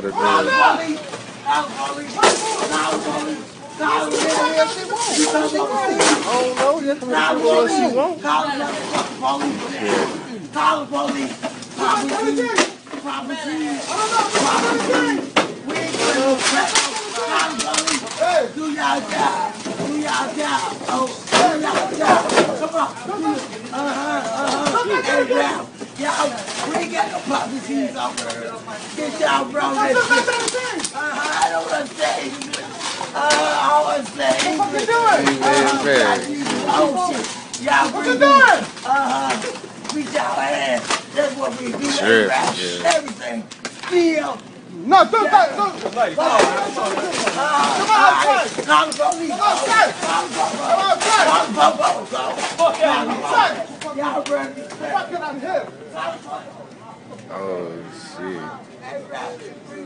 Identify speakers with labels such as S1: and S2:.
S1: Do y'all job. Do y'all job. Oh, do y'all job. Come on. Hey, now, y'all, we ain't got no prophecies over here. Get y'all bro this. I don't understand. I don't understand.
S2: What you doing?
S1: Oh, shit. Y'all
S2: What you doing?
S1: Beat y'all ass. That's what we do.
S2: Sure,
S1: Everything. Feel.
S2: No, come back. Come outside.
S1: Call the police.
S2: Come outside.
S1: Call the police.
S2: Fuck out.
S1: Y'all ready?
S2: Fuck out of here.
S3: Oh, shit.